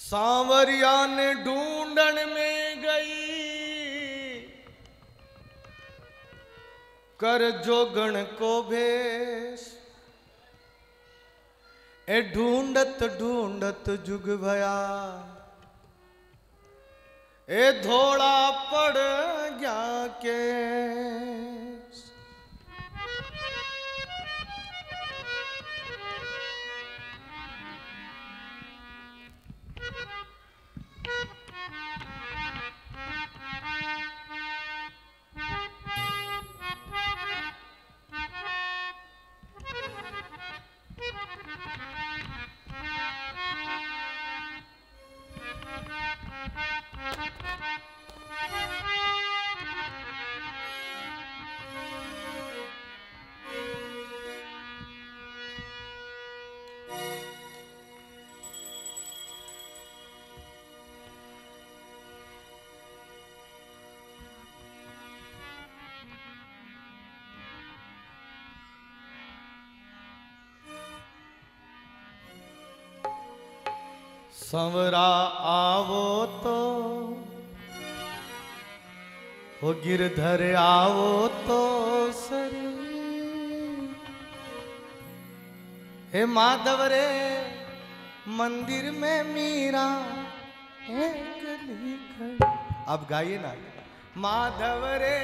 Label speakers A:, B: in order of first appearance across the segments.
A: सांवरिया ने ढूंढन में गई कर जोगण को भेष। ए ढूंढत ढूंढत जुग भया ए धोड़ा पड़ गया केस। संवरा आवो तो हो गिरधर आवो तो सरी। हे माधव रे मंदिर में मीरा एक लिखा। अब गाइए ना, माधव रे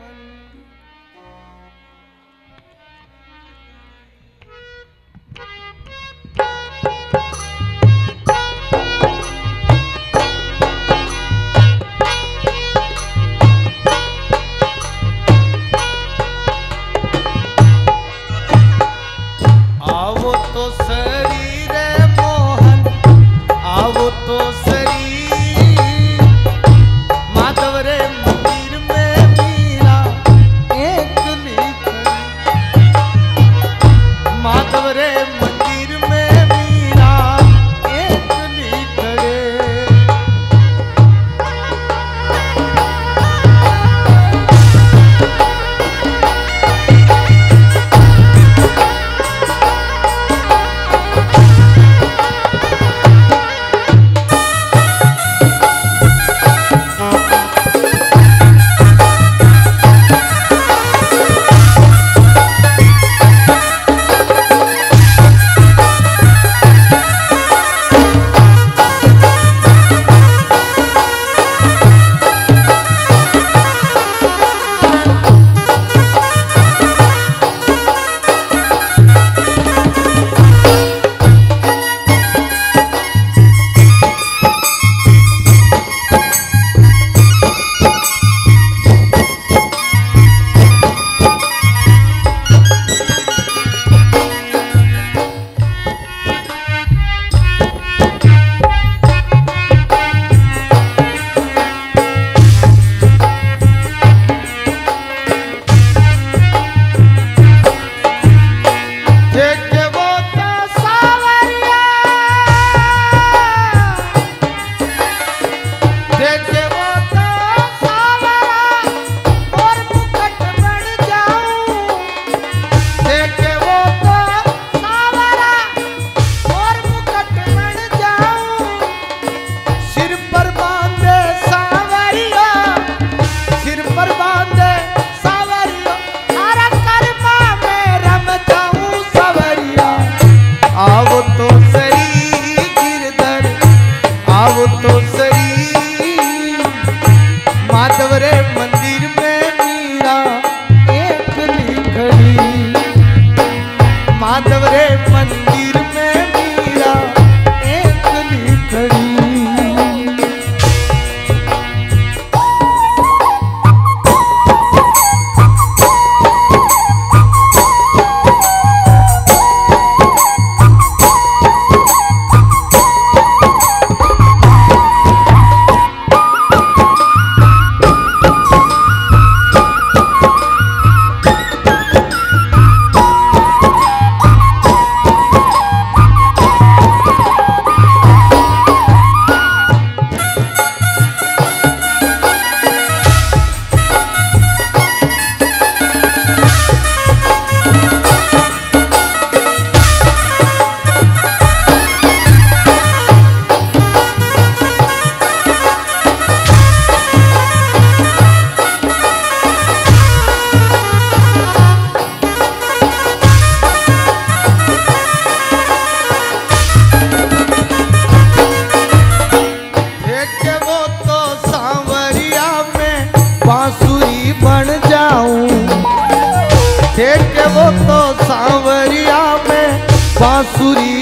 A: आवो तो शरीर मोहन आवो तो शरीर। माधव रे मंदिर में मीरा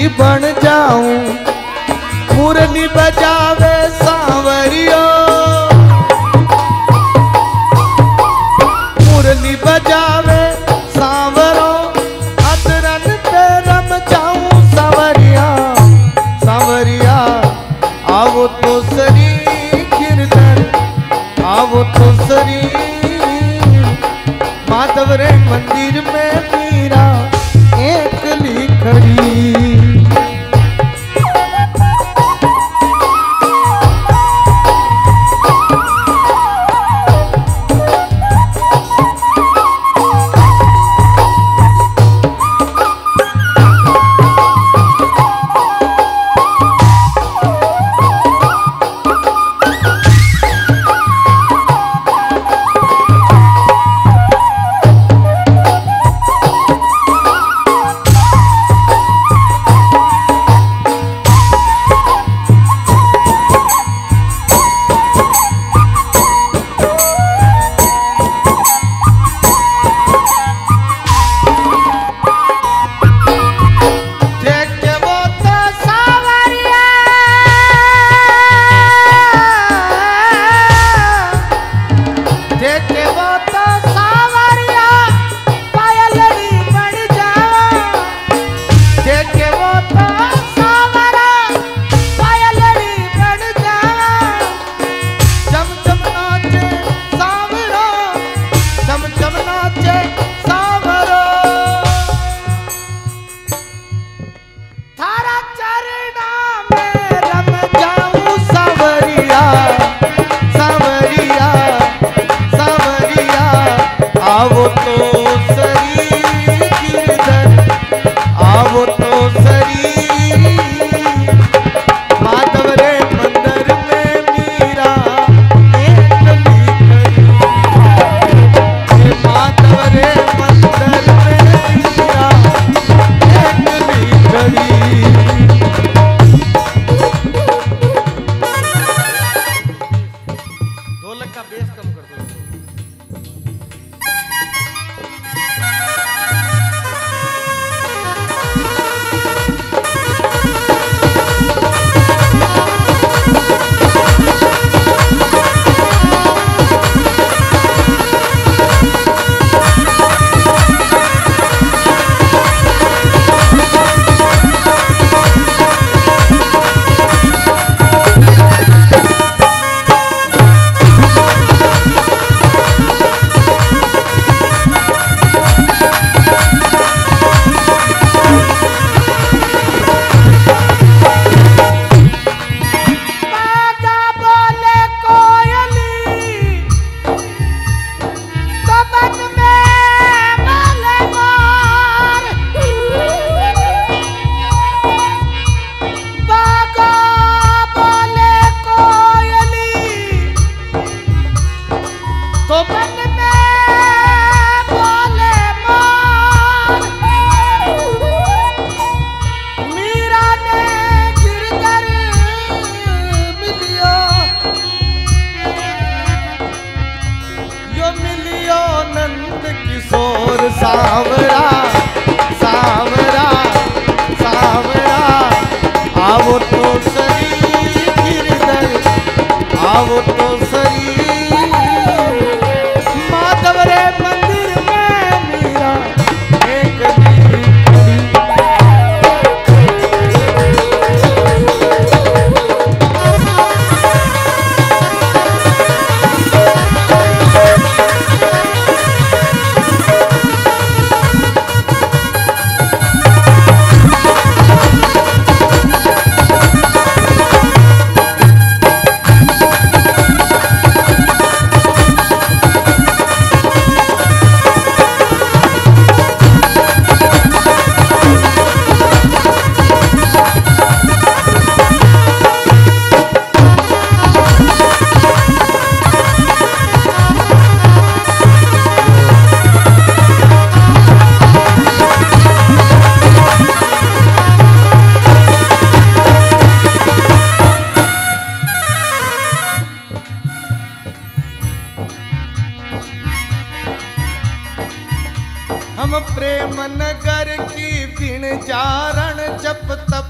A: बन जाऊं। मुरली बजावे सांवरियो, मुरली बजावे सांवरो, अदरन पे रम जाऊं सांवरिया। सांवरिया आवो तो सरी गिरधर, आवो तो सरी। माधव रे मंदिर में मीरा एकली खड़ी। आवो तो सरी गिरधर, आवो तो सरी। माधव रे मंदिर में मीरा एकली खड़ी। माधव रे मंदिर में मीरा एकली खड़ी। ढोलक का बेस कम कर दो। सांवरा सांवरा सांवरा, आवो तो सरी गिरधर, आवो तो सरी। माधव रे मंदिर में मीरा एकली खड़ी। हम प्रेम नगर की बिन चारण जप तप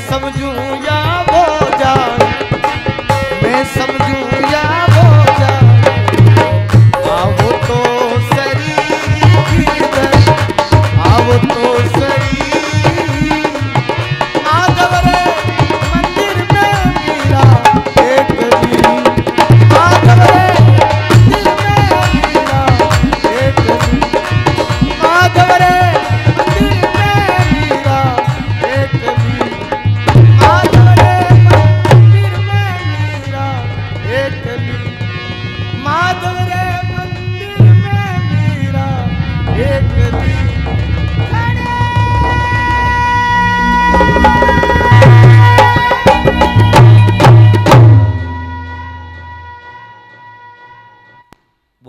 A: समझू